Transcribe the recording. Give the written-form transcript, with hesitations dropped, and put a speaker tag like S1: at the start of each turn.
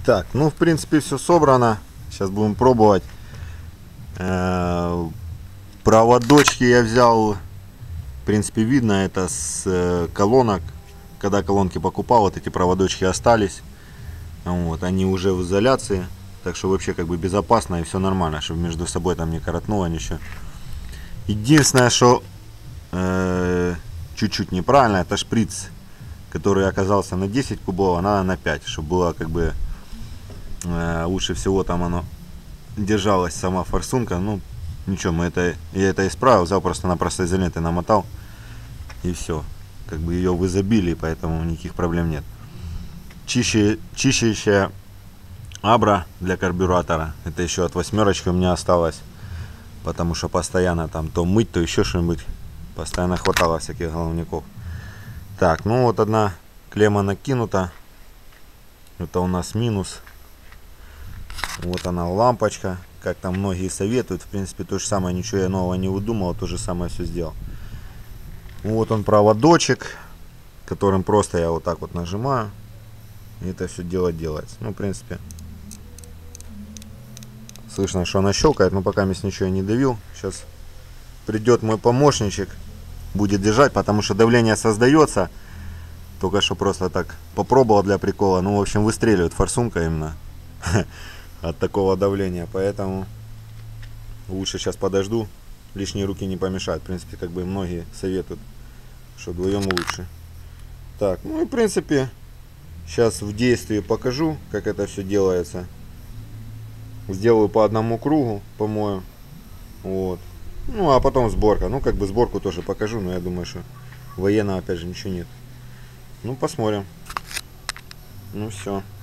S1: Так, ну в принципе все собрано. Сейчас будем пробовать. Проводочки я взял. В принципе видно это с колонок. Когда колонки покупал, вот эти проводочки остались. Вот, они уже в изоляции. Так что вообще как бы безопасно и все нормально, чтобы между собой там не коротнуло ничего. Единственное, что чуть-чуть неправильно, это шприц, который оказался на 10 кубов, а надо на 5, чтобы было как бы лучше всего там оно держалась сама форсунка. Ну ничего, я это исправил, взял просто-напросто изолентой намотал и все. Как бы ее в изобилии, поэтому никаких проблем нет. Чищающая абра для карбюратора. Это еще от восьмерочки у меня осталось. Потому что постоянно там то мыть, то еще что-нибудь. Постоянно хватало всяких головников. Так, ну вот одна клемма накинута. Это у нас минус. Вот она лампочка. Как там многие советуют. В принципе то же самое, ничего я нового не выдумал. То же самое все сделал. Вот он проводочек, которым просто я вот так вот нажимаю. И это все дело делается. Ну в принципе слышно, что она щелкает, но пока ничего я не давил. Сейчас придет мой помощничек, будет держать, потому что давление создается. Только что просто так попробовал для прикола. Ну, в общем, выстреливает форсунка именно от такого давления. Поэтому лучше сейчас подожду. Лишние руки не помешают. В принципе, как бы многие советуют, что вдвоем лучше. Так, ну и в принципе, сейчас в действии покажу, как это все делается. Сделаю по одному кругу, по-моему. Вот. Ну, а потом сборка. Ну, как бы сборку тоже покажу, но я думаю, что военного, опять же, ничего нет. Ну, посмотрим. Ну, все.